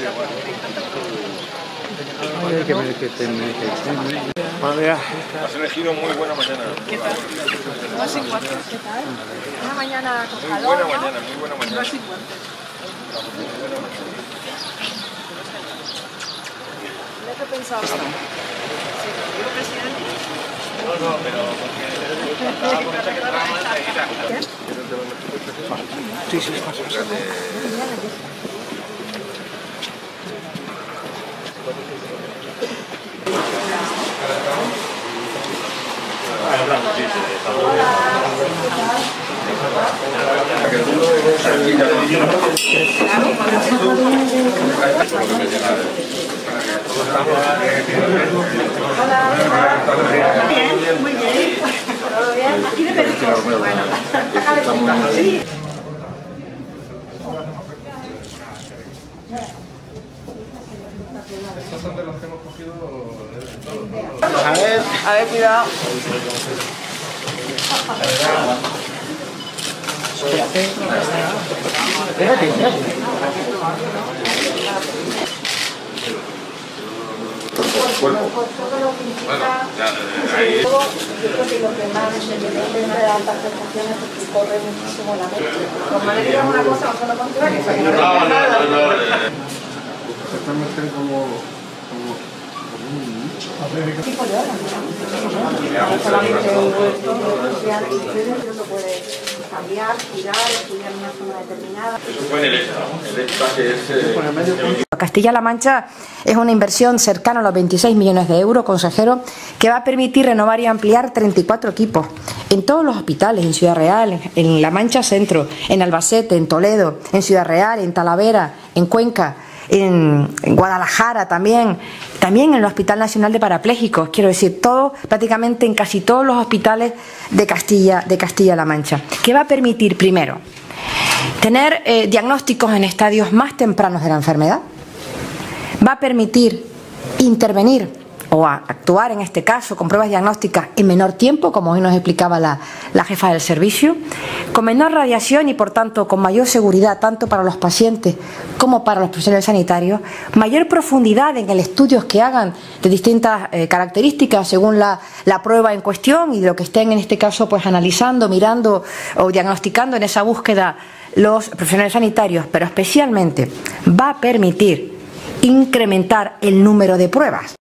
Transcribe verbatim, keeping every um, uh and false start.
Ay, que me que te me que Vale, has elegido muy buena mañana. ¿Qué tal? Dos y cuatro. ¿Qué tal? Una mañana con Muy calor, buena ¿no? mañana, muy buena mañana. Dos y cuatro. ¿Qué pensabas? Sí, ¿digo presidente? No, no, pero porque estaba con esta que trama enseguida. sí, sí, pasa, pasa. Muy bien. ¿Todo bien? Aquí de perritos. Bueno, sí. Estos son de los que hemos cogido A ver, A ver, cuidado. espérate. Espérate, espérate. cuerpo. Bueno, ya, ahí... Yo creo que lo que más independientemente de altas prestaciones es que corre muchísimo la mente. Como me digas una cosa, no solo contra que se No, no, no, no. Exactamente como... como... tipo de horas, ¿no? Solamente el puesto social no puede cambiar, girar, estudiar en una zona determinada. Eso fue en el ESTA, ¿no? El ESTA que es... Eh... Castilla-La Mancha es una inversión cercana a los veintiséis millones de euros, consejero, que va a permitir renovar y ampliar treinta y cuatro equipos en todos los hospitales, en Ciudad Real, en La Mancha Centro, en Albacete, en Toledo, en Ciudad Real, en Talavera, en Cuenca, en, en Guadalajara también, también en el Hospital Nacional de Parapléjicos, quiero decir, todo, prácticamente en casi todos los hospitales de Castilla, de Castilla-La Mancha, que va a permitir, primero, tener eh, diagnósticos en estadios más tempranos de la enfermedad. Va a permitir intervenir o a actuar en este caso con pruebas diagnósticas en menor tiempo, como hoy nos explicaba la, la jefa del servicio, con menor radiación y por tanto con mayor seguridad tanto para los pacientes como para los profesionales sanitarios, mayor profundidad en el estudios que hagan de distintas eh, características según la, la prueba en cuestión y de lo que estén en este caso pues analizando, mirando o diagnosticando en esa búsqueda los profesionales sanitarios, pero especialmente va a permitir incrementar el número de pruebas.